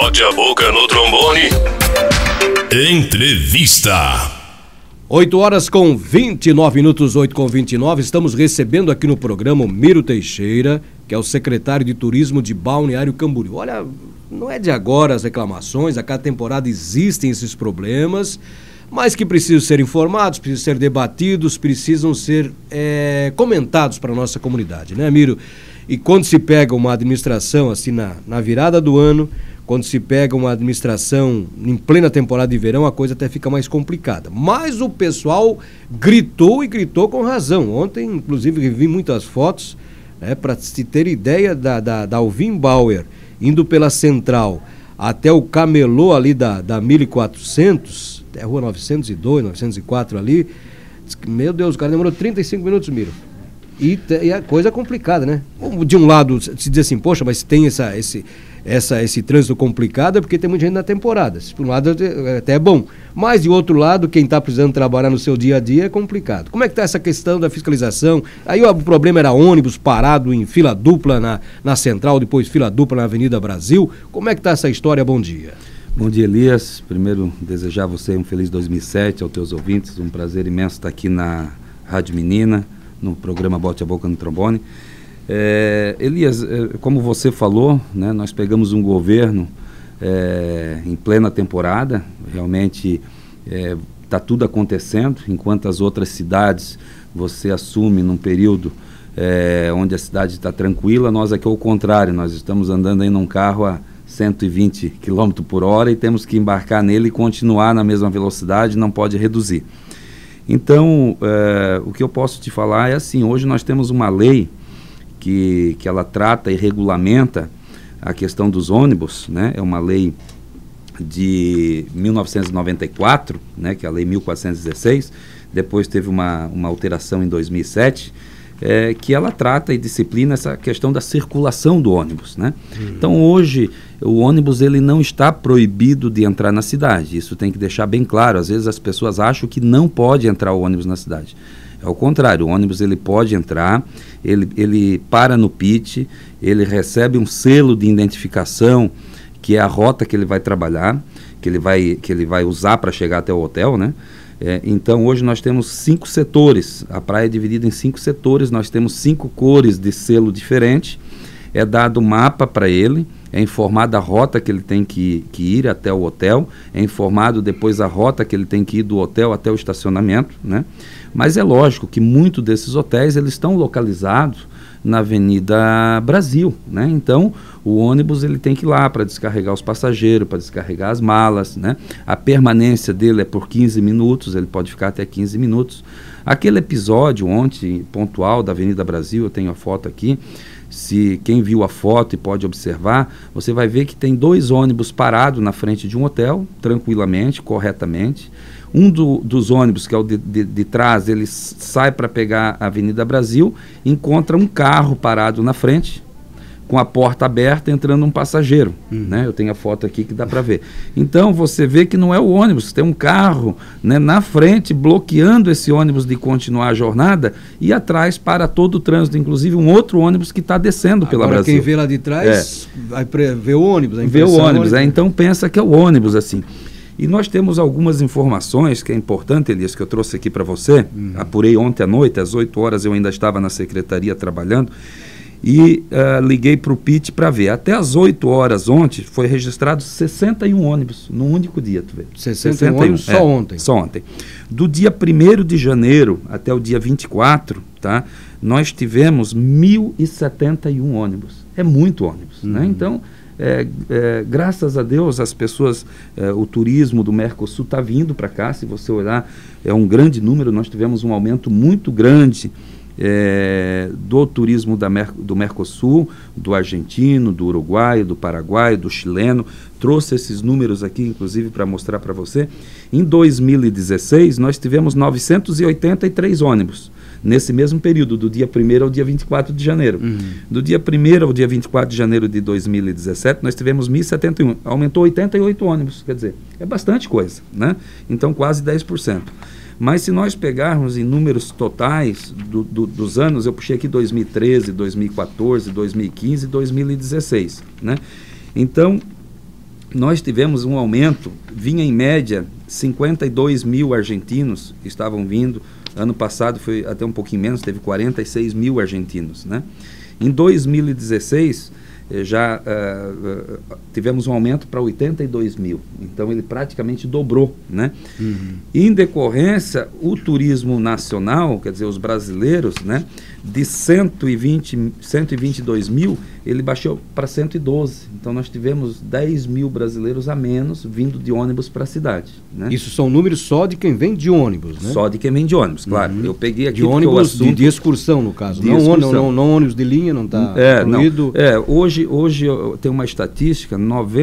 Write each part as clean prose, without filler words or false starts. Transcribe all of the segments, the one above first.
Bote a boca no trombone. Entrevista. 8h29, 8h29, estamos recebendo aqui no programa o Miro Teixeira, que é o secretário de Turismo de Balneário Camboriú. Olha, não é de agora as reclamações, a cada temporada existem esses problemas, mas que precisam ser informados, precisam ser debatidos, precisam ser comentados para a nossa comunidade, né, Miro? E quando se pega uma administração assim na virada do ano, quando se pega uma administração em plena temporada de verão, a coisa até fica mais complicada. Mas o pessoal gritou e gritou com razão. Ontem, inclusive, vi muitas fotos, para se ter ideia da Alvim Bauer, indo pela Central até o camelô ali da 1400, até a rua 902, 904 ali. Meu Deus, o cara demorou 35 minutos, Miro. E a coisa é complicada, né? De um lado, se diz assim, poxa, mas tem esse trânsito complicado é porque tem muita gente na temporada. Por um lado até é bom, mas de outro lado, quem está precisando trabalhar no seu dia a dia é complicado. Como é que está essa questão da fiscalização? Aí o problema era ônibus parado em fila dupla na Central, depois fila dupla na Avenida Brasil. Como é que está essa história? Bom dia. Bom dia, Elias. Primeiro, desejar a você um feliz 2007, aos teus ouvintes. Um prazer imenso estar aqui na Rádio Menina, no programa Bote a Boca no Trombone. Elias, como você falou, né, nós pegamos um governo em plena temporada, realmente está tudo acontecendo, enquanto as outras cidades você assume num período onde a cidade está tranquila, nós aqui ao contrário, nós estamos andando aí num carro a 120 km por hora e temos que embarcar nele e continuar na mesma velocidade, não pode reduzir. Então, o que eu posso te falar é assim, hoje nós temos uma lei que ela trata e regulamenta a questão dos ônibus, né? É uma lei de 1994, né? Que é a lei 1416, depois teve uma alteração em 2007, que ela trata e disciplina essa questão da circulação do ônibus, né? Então hoje o ônibus ele não está proibido de entrar na cidade, isso tem que deixar bem claro. Às vezes as pessoas acham que não pode entrar o ônibus na cidade. É o contrário, o ônibus ele pode entrar, ele para no pit, ele recebe um selo de identificação, que é a rota que ele vai trabalhar, que ele vai usar para chegar até o hotel, né? Então hoje nós temos 5 setores, a praia é dividida em 5 setores, nós temos 5 cores de selo diferente, é dado mapa para ele, é informada a rota que ele tem que ir até o hotel, é informado depois a rota que ele tem que ir do hotel até o estacionamento, né? Mas é lógico que muitos desses hotéis eles estão localizados na Avenida Brasil, né? Então o ônibus ele tem que ir lá para descarregar os passageiros, para descarregar as malas, né? A permanência dele é por 15 minutos, ele pode ficar até 15 minutos. Aquele episódio ontem, pontual, da Avenida Brasil, eu tenho a foto aqui, se quem viu a foto e pode observar, você vai ver que tem 2 ônibus parados na frente de um hotel, tranquilamente, corretamente. Um dos ônibus, que é o de trás, ele sai para pegar a Avenida Brasil, encontra um carro parado na frente, com a porta aberta, entrando um passageiro, né? Eu tenho a foto aqui que dá para ver. Então, você vê que não é o ônibus, tem um carro, né, na frente, bloqueando esse ônibus de continuar a jornada, e atrás para todo o trânsito, inclusive um outro ônibus que está descendo pela Agora, Brasil. Quem vê lá de trás, vai ver o ônibus. Vê o ônibus, então pensa que é o ônibus, assim. E nós temos algumas informações que é importante, Elias, que eu trouxe aqui para você. Apurei ontem à noite, às 8 horas eu ainda estava na secretaria trabalhando, e liguei para o PIT para ver. Até às 8 horas ontem foi registrado 61 ônibus, num único dia, tu vê. 61 ônibus só ontem? Só ontem. Do dia 1º de janeiro até o dia 24, tá, nós tivemos 1.071 ônibus. É muito ônibus, né? Então, graças a Deus, as pessoas, o turismo do Mercosul está vindo para cá. Se você olhar, é um grande número. Nós tivemos um aumento muito grande do turismo do Mercosul, do argentino, do uruguaio, do paraguaio, do chileno. Trouxe esses números aqui, inclusive, para mostrar para você. Em 2016, nós tivemos 983 ônibus. Nesse mesmo período, do dia 1º ao dia 24 de janeiro. Do dia 1º ao dia 24 de janeiro de 2017, nós tivemos 1.071. Aumentou 88 ônibus, quer dizer, é bastante coisa, né? Então, quase 10%. Mas se nós pegarmos em números totais dos anos, eu puxei aqui 2013, 2014, 2015 e 2016, né? Então, nós tivemos um aumento, vinha em média 52 mil argentinos que estavam vindo, ano passado foi até um pouquinho menos, teve 46 mil argentinos, né? Em 2016, já tivemos um aumento para 82 mil, então ele praticamente dobrou, né? Em decorrência, o turismo nacional, quer dizer, os brasileiros, né, de 122 mil, ele baixou para 112, então nós tivemos 10 mil brasileiros a menos vindo de ônibus para a cidade, né? Isso são números só de quem vem de ônibus, né? Só de quem vem de ônibus, claro. Eu peguei aqui de ônibus de excursão, no caso, não ônibus de linha, não está incluído. Hoje eu tenho uma estatística,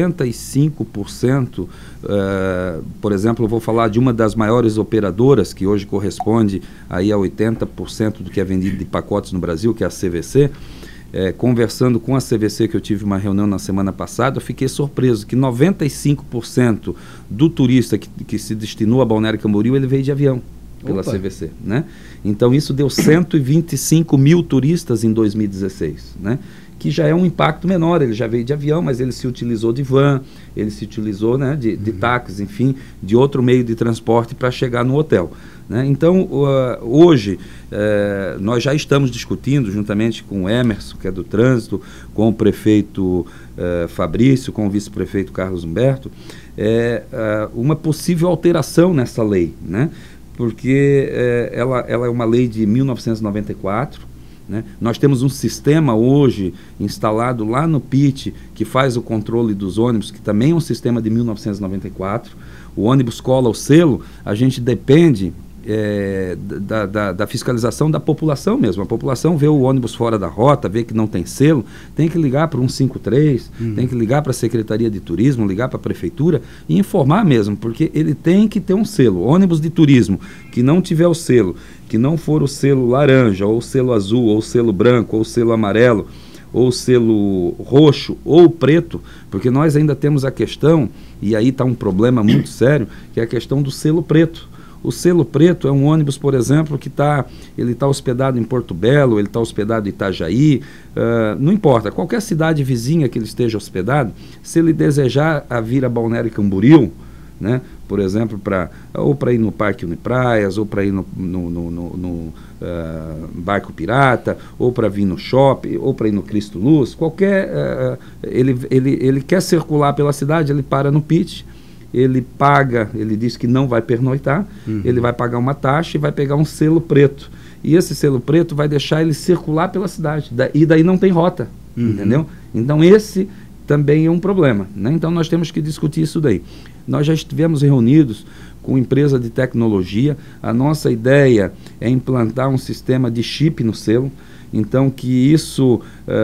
95%, por exemplo, eu vou falar de uma das maiores operadoras, que hoje corresponde aí a 80% do que é vendido de pacotes no Brasil, que é a CVC. Conversando com a CVC, que eu tive uma reunião na semana passada, eu fiquei surpreso que 95% do turista que se destinou a Balneário Camboriú, ele veio de avião pela CVC, né? Então isso deu 125 mil turistas em 2016, né? Que já é um impacto menor, ele já veio de avião, mas ele se utilizou de van, ele se utilizou, né, de táxi, enfim, de outro meio de transporte para chegar no hotel, né? Então, hoje, nós já estamos discutindo, juntamente com o Emerson, que é do trânsito, com o prefeito Fabrício, com o vice-prefeito Carlos Humberto, uma possível alteração nessa lei, né? Porque ela é uma lei de 1994, né? Nós temos um sistema hoje instalado lá no PIT que faz o controle dos ônibus, que também é um sistema de 1994. O ônibus cola o selo, a gente depende da fiscalização da população mesmo. A população vê o ônibus fora da rota, vê que não tem selo, tem que ligar para o 153, tem que ligar para a Secretaria de Turismo, ligar para a Prefeitura e informar mesmo, porque ele tem que ter um selo. Ônibus de turismo que não tiver o selo, que não for o selo laranja, ou o selo azul, ou o selo branco, ou o selo amarelo, ou o selo roxo, ou preto, porque nós ainda temos a questão, e aí está um problema muito sério, que é a questão do selo preto. O selo preto é um ônibus, por exemplo, que ele está hospedado em Porto Belo, ele está hospedado em Itajaí, não importa, qualquer cidade vizinha que ele esteja hospedado, se ele desejar vir a Balneário Camboriú, né, por exemplo, ou para ir no Parque Unipraias, ou para ir no Barco Pirata, ou para vir no shopping, ou para ir no Cristo Luz, ele quer circular pela cidade, ele para no PIT, ele paga, ele diz que não vai pernoitar, ele vai pagar uma taxa e vai pegar um selo preto. E esse selo preto vai deixar ele circular pela cidade, e daí não tem rota, entendeu? Então esse também é um problema, né? Então nós temos que discutir isso daí. Nós já estivemos reunidos com empresa de tecnologia, a nossa ideia é implantar um sistema de chip no selo, então que isso,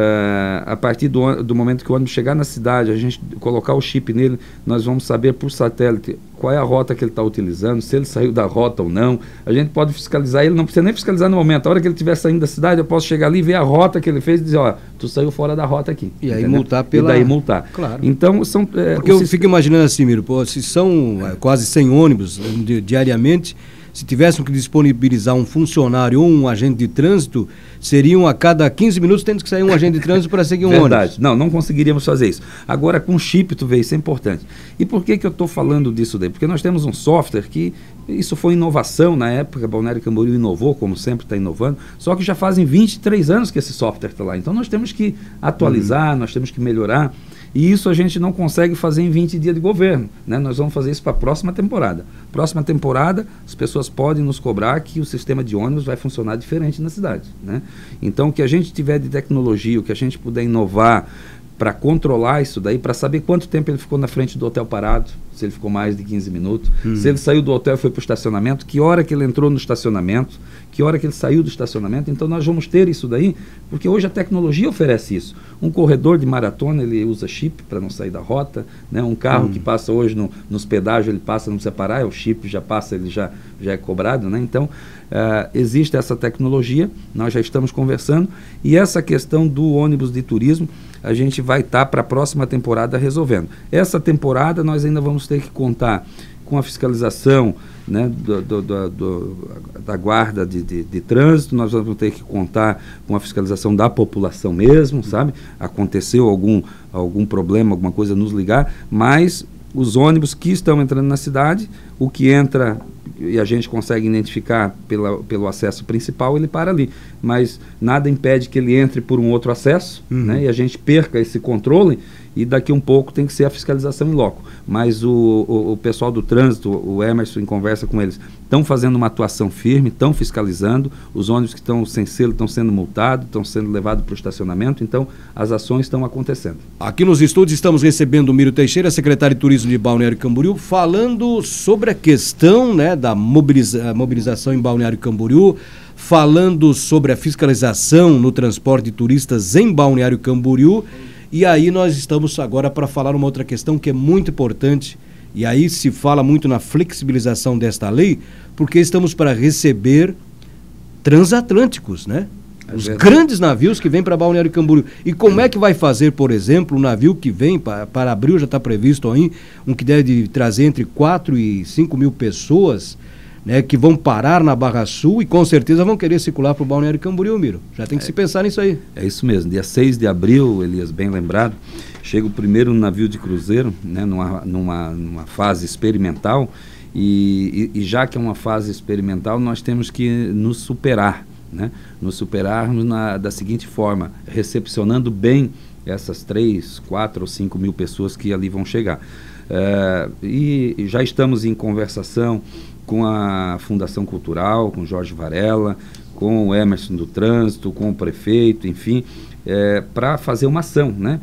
a partir do momento que o ônibus chegar na cidade, a gente colocar o chip nele, nós vamos saber por satélite qual é a rota que ele está utilizando, se ele saiu da rota ou não. A gente pode fiscalizar ele, não precisa nem fiscalizar no momento. A hora que ele estiver saindo da cidade, eu posso chegar ali e ver a rota que ele fez e dizer, ó, tu saiu fora da rota aqui. E aí entendeu? multar E daí multar. Claro. Então, são... Porque eu fico imaginando assim, Miro, se são quase 100 ônibus diariamente, se tivéssemos que disponibilizar um funcionário ou um agente de trânsito, seriam a cada 15 minutos tendo que sair um agente de trânsito para seguir um ônibus. Não conseguiríamos fazer isso. Agora, com chip, tu vê, isso é importante. E por que eu estou falando disso daí? Porque nós temos um software que, isso foi inovação na época, Balneário Camboriú inovou, como sempre está inovando, só que já fazem 23 anos que esse software está lá. Então nós temos que atualizar, nós temos que melhorar. E isso a gente não consegue fazer em 20 dias de governo, né? Nós vamos fazer isso para a próxima temporada. Próxima temporada, as pessoas podem nos cobrar que o sistema de ônibus vai funcionar diferente na cidade, né? Então, o que a gente tiver de tecnologia, o que a gente puder inovar para controlar isso daí, para saber quanto tempo ele ficou na frente do hotel parado, se ele ficou mais de 15 minutos, se ele saiu do hotel e foi para o estacionamento, que hora que ele entrou no estacionamento, que hora que ele saiu do estacionamento. Então nós vamos ter isso daí, porque hoje a tecnologia oferece isso. Um corredor de maratona, ele usa chip para não sair da rota, né? Um carro que passa hoje nos pedágios, ele passa, não precisa parar, o chip já passa, ele já é cobrado, né? Então existe essa tecnologia, nós já estamos conversando, e essa questão do ônibus de turismo, a gente vai estar para a próxima temporada resolvendo. Essa temporada nós ainda vamos ter que contar com a fiscalização, né, da guarda de trânsito. Nós vamos ter que contar com a fiscalização da população mesmo, sabe? Aconteceu algum problema, alguma coisa, nos ligar, mas os ônibus que estão entrando na cidade, o que entra e a gente consegue identificar pelo acesso principal, ele para ali. Mas nada impede que ele entre por um outro acesso, né, e a gente perca esse controle, e daqui um pouco tem que ser a fiscalização em loco. Mas o pessoal do trânsito, o Emerson, em conversa com eles, estão fazendo uma atuação firme, estão fiscalizando, os ônibus que estão sem selo estão sendo multados, estão sendo levados para o estacionamento, então as ações estão acontecendo. Aqui nos estúdios estamos recebendo o Miro Teixeira, secretário de Turismo de Balneário Camboriú, falando sobre a questão, né, da mobilização em Balneário Camboriú, falando sobre a fiscalização no transporte de turistas em Balneário Camboriú. E aí nós estamos agora para falar uma outra questão que é muito importante, e aí se fala muito na flexibilização desta lei, porque estamos para receber transatlânticos, né? Os grandes navios que vêm para Balneário Camboriú. E como é que vai fazer, por exemplo, o navio que vem para abril, já está previsto aí, um que deve trazer entre 4 e 5 mil pessoas, né, que vão parar na Barra Sul e com certeza vão querer circular para o Balneário Camboriú, Miro. Já tem que se pensar nisso aí. É isso mesmo. Dia 6 de abril, Elias, bem lembrado, chega o primeiro navio de cruzeiro, né, numa fase experimental, e já que é uma fase experimental, nós temos que nos superar, né? Nos superarmos da seguinte forma, recepcionando bem essas 3, 4 ou 5 mil pessoas que ali vão chegar. E já estamos em conversação com a Fundação Cultural, com Jorge Varela, com o Emerson do Trânsito, com o prefeito, enfim, para fazer uma ação, né?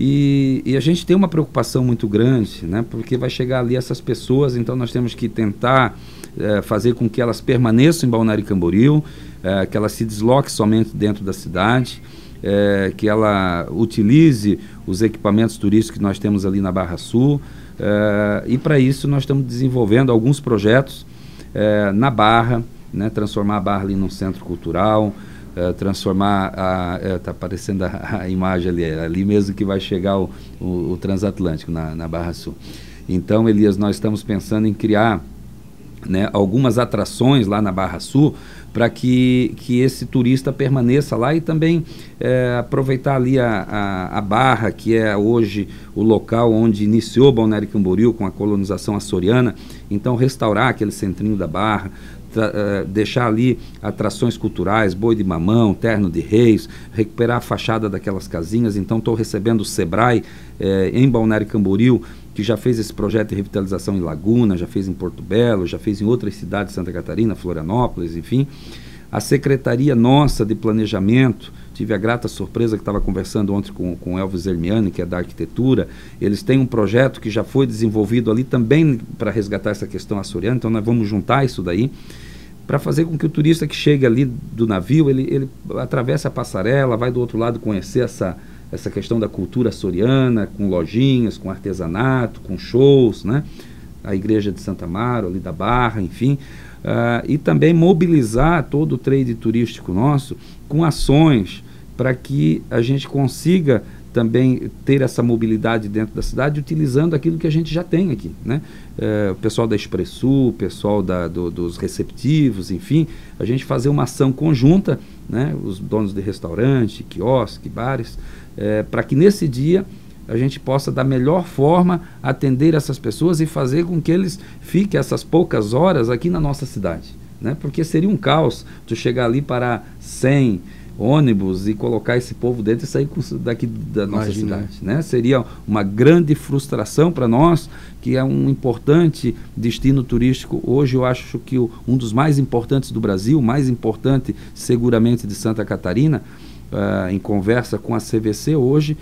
E a gente tem uma preocupação muito grande, né? Porque vai chegar ali essas pessoas, então nós temos que tentar fazer com que elas permaneçam em Balneário Camboriú, que ela se desloque somente dentro da cidade, que ela utilize os equipamentos turísticos que nós temos ali na Barra Sul, e para isso nós estamos desenvolvendo alguns projetos na Barra, né, transformar a Barra ali num centro cultural, transformar está aparecendo a imagem ali mesmo que vai chegar o transatlântico na Barra Sul. Então, Elias, nós estamos pensando em criar, né, algumas atrações lá na Barra Sul para que esse turista permaneça lá, e também aproveitar ali a Barra, que é hoje o local onde iniciou Balneário Camboriú com a colonização açoriana. Então restaurar aquele centrinho da Barra, deixar ali atrações culturais, boi de mamão, terno de reis, recuperar a fachada daquelas casinhas. Então estou recebendo o Sebrae em Balneário Camboriú, que já fez esse projeto de revitalização em Laguna, já fez em Porto Belo, já fez em outras cidades de Santa Catarina, Florianópolis, enfim. A Secretaria nossa de Planejamento, tive a grata surpresa que estava conversando ontem com o Elvis Hermiani, que é da arquitetura. Eles têm um projeto que já foi desenvolvido ali também para resgatar essa questão açoriana, então nós vamos juntar isso daí, para fazer com que o turista que chega ali do navio, ele atravesse a passarela, vai do outro lado conhecer essa questão da cultura açoriana, com lojinhas, com artesanato, com shows, né? A igreja de Santa Amaro, ali da Barra, enfim, e também mobilizar todo o trade turístico nosso com ações para que a gente consiga também ter essa mobilidade dentro da cidade, utilizando aquilo que a gente já tem aqui, né? O pessoal da Expressul, o pessoal dos receptivos, enfim, a gente fazer uma ação conjunta, né? Os donos de restaurante, quiosque, bares, para que nesse dia a gente possa da melhor forma atender essas pessoas e fazer com que eles fiquem essas poucas horas aqui na nossa cidade, né? Porque seria um caos tu chegar ali para 100 ônibus e colocar esse povo dentro e sair daqui da nossa cidade, né? Seria uma grande frustração para nós, que é um importante destino turístico. Hoje eu acho que um dos mais importantes do Brasil, mais importante seguramente de Santa Catarina. Em conversa com a CVC, hoje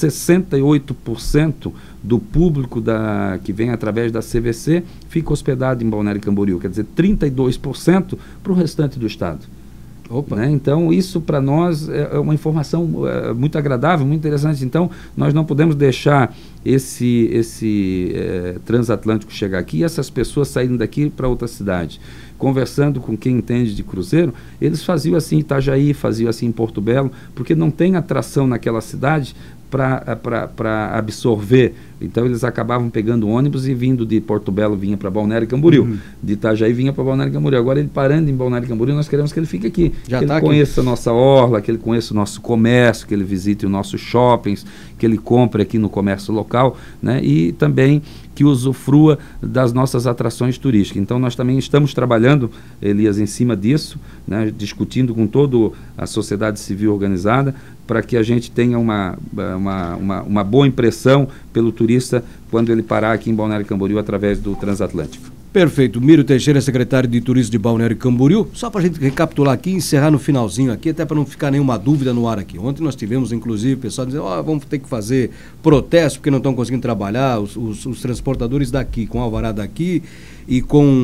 68% do público que vem através da CVC fica hospedado em Balneário Camboriú, quer dizer, 32% para o restante do estado. Opa. Né? Então isso para nós é uma informação muito agradável, muito interessante. Então nós não podemos deixar esse transatlântico chegar aqui e essas pessoas saírem daqui para outra cidade. conversando com quem entende de cruzeiro, eles faziam assim em Itajaí, faziam assim em Porto Belo, porque não tem atração naquela cidade para absorver. Então eles acabavam pegando ônibus e vindo de Porto Belo vinha para Balneário Camboriú, de Itajaí vinha para Balneário Camboriú. Agora ele parando em Balneário Camboriú, nós queremos que ele fique aqui, Já que tá ele aqui. conheça a nossa orla, que ele conheça o nosso comércio, que ele visite os nossos shoppings, que ele compre aqui no comércio local, né? E também que usufrua das nossas atrações turísticas. Então nós também estamos trabalhando, Elias, em cima disso, né? Discutindo com toda a sociedade civil organizada, para que a gente tenha uma boa impressão pelo turista quando ele parar aqui em Balneário Camboriú através do Transatlântico. Perfeito. Mírio Teixeira, secretário de Turismo de Balneário Camboriú. Só para a gente recapitular aqui e encerrar no finalzinho aqui, até para não ficar nenhuma dúvida no ar aqui. Ontem nós tivemos, inclusive, o pessoal dizendo, vamos ter que fazer protesto porque não estão conseguindo trabalhar, os transportadores daqui, com alvará daqui e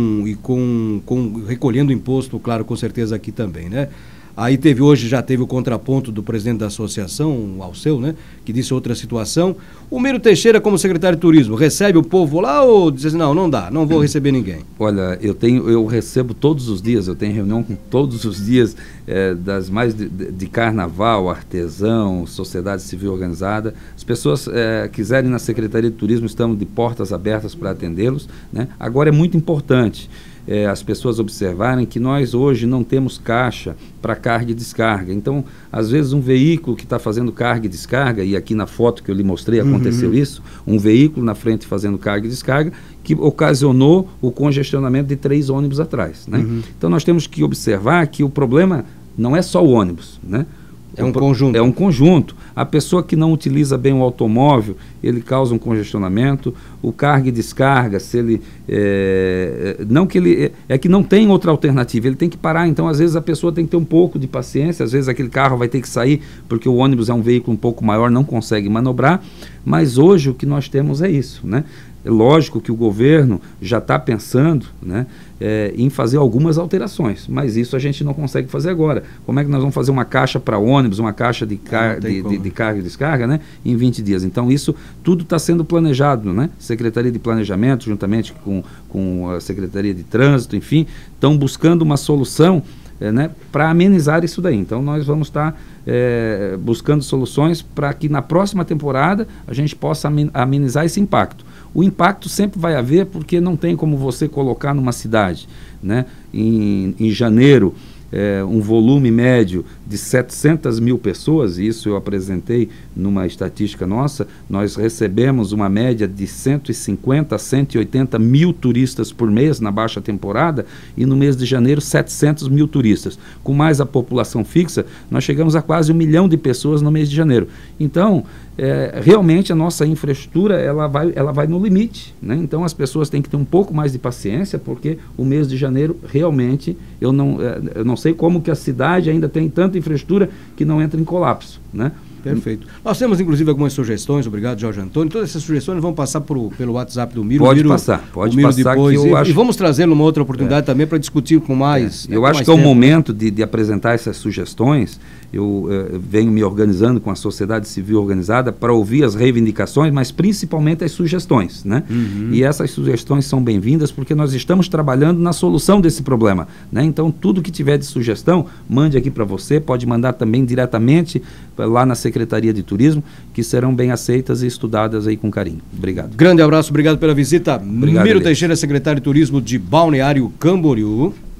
recolhendo imposto, claro, com certeza aqui também, né? Aí já teve o contraponto do presidente da associação, o Alceu, né, que disse outra situação. O Mírio Teixeira, como secretário de Turismo, recebe o povo lá ou diz assim, não dá, não vou receber ninguém? Olha, eu recebo todos os dias, eu tenho reunião com todos os dias, das mais de carnaval, artesão, sociedade civil organizada. As pessoas quiserem na Secretaria de Turismo, estamos de portas abertas para atendê-los, né? Agora é muito importante as pessoas observarem que nós hoje não temos caixa para carga e descarga. Então, às vezes um veículo que está fazendo carga e descarga, e aqui na foto que eu lhe mostrei aconteceu isso, um veículo na frente fazendo carga e descarga, que ocasionou o congestionamento de 3 ônibus atrás, né? Então nós temos que observar que o problema não é só o ônibus, né? É um conjunto. É um conjunto. A pessoa que não utiliza bem o automóvel, ele causa um congestionamento. O carga e descarga, se ele... não que ele... É que não tem outra alternativa, ele tem que parar. Então, às vezes, a pessoa tem que ter um pouco de paciência. Às vezes, aquele carro vai ter que sair, porque o ônibus é um veículo um pouco maior, não consegue manobrar. Mas hoje, o que nós temos é isso, né? É lógico que o governo já está pensando, né, em fazer algumas alterações, mas isso a gente não consegue fazer agora. Como é que nós vamos fazer uma caixa para ônibus, uma caixa de carga e descarga, né, em 20 dias? Então isso tudo está sendo planejado, né? Secretaria de Planejamento, juntamente com a Secretaria de Trânsito, enfim, estão buscando uma solução, né, para amenizar isso daí. Então nós vamos estar buscando soluções para que na próxima temporada a gente possa amenizar esse impacto. O impacto sempre vai haver porque não tem como você colocar numa cidade, né, em janeiro, um volume médio de 700 mil pessoas, e isso eu apresentei numa estatística nossa. Nós recebemos uma média de 150 a 180 mil turistas por mês na baixa temporada, e no mês de janeiro 700 mil turistas. Com mais a população fixa, nós chegamos a quase 1 milhão de pessoas no mês de janeiro. Então, realmente a nossa infraestrutura ela vai no limite, né? Então as pessoas têm que ter um pouco mais de paciência, porque o mês de janeiro realmente eu não sei como que a cidade ainda tem tanta infraestrutura que não entra em colapso, né? Perfeito. Nós temos, inclusive, algumas sugestões, obrigado, Jorge Antônio. Todas essas sugestões vão passar pelo WhatsApp do Mírio. Pode passar depois, que eu acho... E vamos trazê-lo numa outra oportunidade também para discutir com mais... Eu acho que é o momento de apresentar essas sugestões. Eu venho me organizando com a sociedade civil organizada para ouvir as reivindicações, mas principalmente as sugestões, né? E essas sugestões são bem-vindas porque nós estamos trabalhando na solução desse problema, né? Então, tudo que tiver de sugestão, mande aqui para você, pode mandar também diretamente lá na Secretaria de Turismo, que serão bem aceitas e estudadas aí com carinho. Obrigado. Grande abraço, obrigado pela visita. Obrigado, Mírio Teixeira, secretário de Turismo de Balneário Camboriú.